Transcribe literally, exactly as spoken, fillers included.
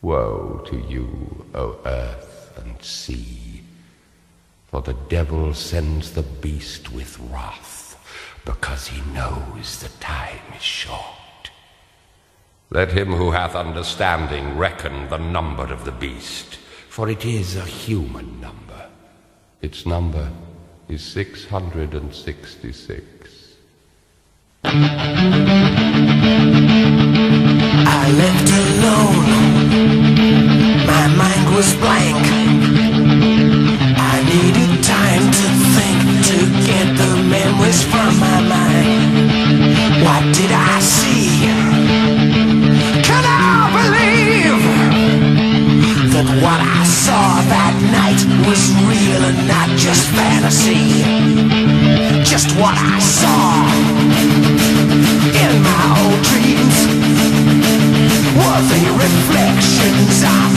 Woe to you, O earth and sea, for the devil sends the beast with wrath, because he knows the time is short. Let him who hath understanding reckon the number of the beast, for it is a human number. Its number is six hundred and sixty-six. I left alone, my mind was blank. I needed time to think, to get the memories from my mind. What did I see? Can I believe that what I saw that night was real and not just fantasy? Just what I saw in my old dreams were the reflections of